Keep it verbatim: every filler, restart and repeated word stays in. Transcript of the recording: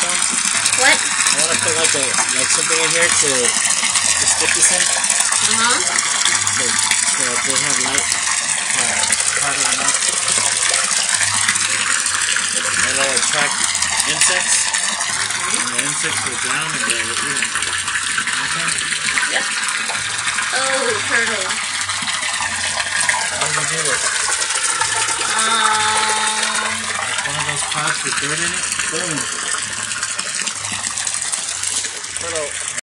some? What? I want to put like a like something in here to to stick this in. Uh huh. So, so they have light uh, part of the mouth. And it'll attract insects. Mm-hmm. And the insects will drown and they'll eat them. Okay? Yep. Oh, turtle. How do we do this? Um. Like one of those pots with dirt in it? Boom.